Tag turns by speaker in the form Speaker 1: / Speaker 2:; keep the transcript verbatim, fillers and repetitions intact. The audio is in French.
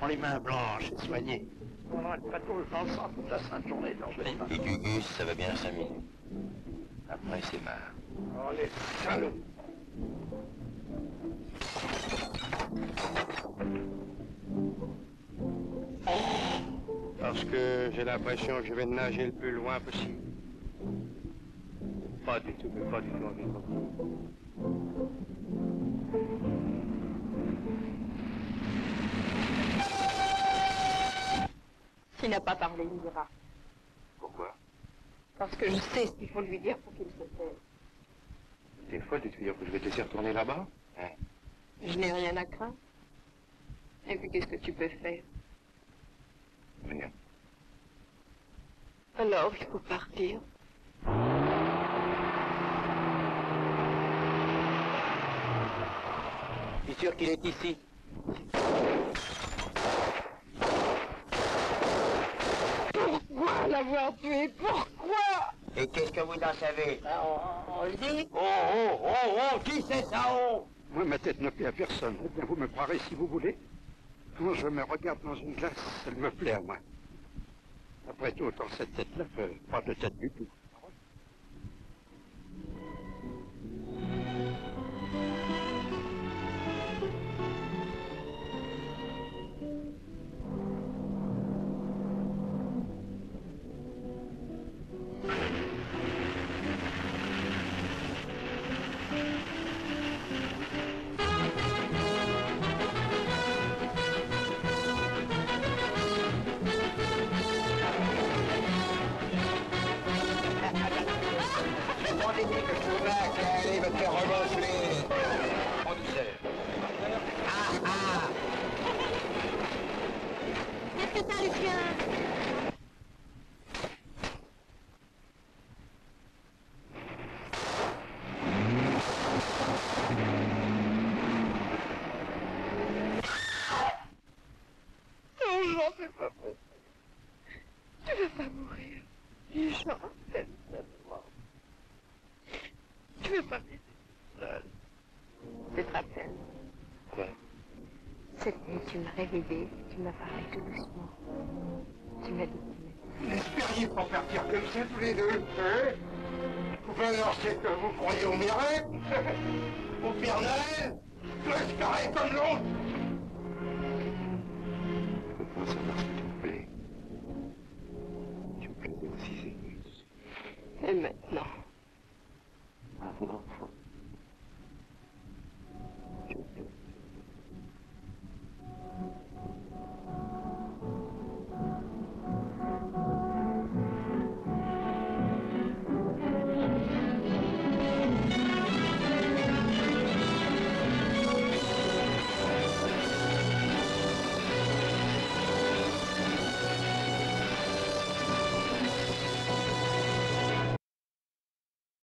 Speaker 1: les mains blanches et soignées. On n'arrête pas tout le temps le sang toute la sainte journée dans le bain.
Speaker 2: Et tu gustes, ça va bien cinq minutes. Après, c'est marre.
Speaker 1: Oh, les salauds! Parce que j'ai l'impression que je vais nager le plus loin possible. Pas du tout, mais pas du tout envie de reprendre.
Speaker 3: S'il n'a pas parlé, il dira.
Speaker 1: Pourquoi?
Speaker 3: Parce que je sais ce qu'il faut lui dire pour qu'il se taise.
Speaker 1: T'es folle de te dire que je vais te laisser retourner là-bas? Hein?
Speaker 3: Je n'ai rien à craindre. Et puis qu'est-ce que tu peux faire?
Speaker 1: Rien.
Speaker 3: Alors, il faut partir.
Speaker 2: Je suis sûr qu'il est ici.
Speaker 3: Pourquoi l'avoir tué? Pourquoi?
Speaker 2: Et qu'est-ce que vous en savez?
Speaker 3: Ben, on, on le dit.
Speaker 2: Oh, oh, oh, oh, qui c'est ça, oh?
Speaker 1: Moi, ma tête ne plaît à personne. Eh bien, vous me croirez si vous voulez. Quand je me regarde dans une glace, elle me plaît à moi. Après tout, dans cette tête-là, euh, pas de tête du tout.
Speaker 2: Allez, va te faire regonfler. En douceur. Ah, ah.
Speaker 3: Qu'est-ce que t'as, Lucien? Non, j'en fais pas pour. Tu vas pas mourir. Jean, aime-moi. Tu veux pas m'aider seul? Tu te rappelles?
Speaker 1: Quoi?
Speaker 3: Cette nuit, tu m'as réveillé, tu m'as parlé tout doucement. Tu m'as dit que tu m'aimais.
Speaker 1: Vous n'espériez pas partir comme ça tous les deux, hein? Ou alors c'est que vous croyez au miracle? Au Père Noël? Tout espérer comme l'autre? Je veux pas savoir ce que tu me plais. Tu me plaisais aussi, c'est...
Speaker 3: Et maintenant,